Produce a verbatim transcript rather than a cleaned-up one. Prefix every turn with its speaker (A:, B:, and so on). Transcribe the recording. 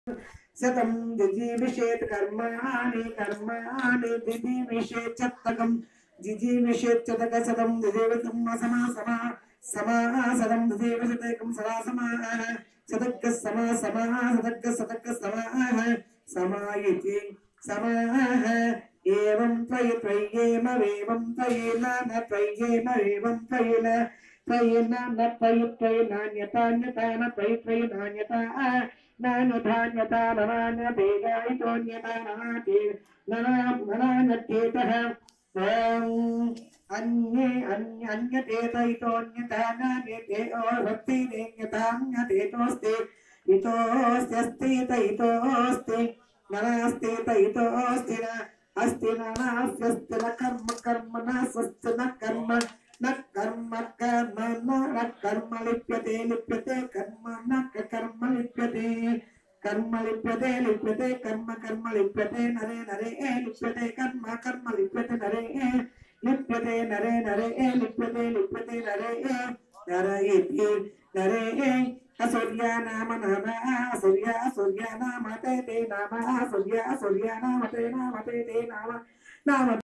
A: शतं जिजीविषेत् कर्माणि कर्माणि जिजीविषेत् शतकं जिजीविषेत् शतक शतं जिजीवितं समा समा समा शतं जिजीविषेत् सदा समाः शतक समा समा शतक शतक समाः समायति समाः एवं त्वयि त्वय्येम वेवं त्वयेन न त्वय्येम वेवं त्वयेन त्वयेन न त्वयि त्वयि नान्यतान्यता न त्वयि त्वयि नान्यता नान्यथान्यता ननान्यतेगायितोऽन्यता ननाते ननान्यथेतः अन्ये अन्य अन्यतेतयितोऽन्यथा नान्यते भक्तिरेन्यथान्यतेतोऽस्ति इतोऽस्त्यस्ति तयितोऽस्ति ननास्ति तयितोऽस्ति न अस्ति न नास्त्यस्ति न कर्म कर्म न स्वस्ति न कर्म न कर्म कर्म न कर्म लिप्यते लिप्यते कर्म न कर्म लिप्यते कर्म लिप्यते लिप्यते कर्म कर्म लिप्यते नरे नरे लिप्यते कर्म कर्म लिप्यते नरे लिप्यते नरे नरे लिप्यते लिप्यते नरे नरे नरे सूर्या नाम नाम सूर्या सूर्या नाम ते ते नाम सूर्या सूर्या नाम ते नाम ते ते नाम नाम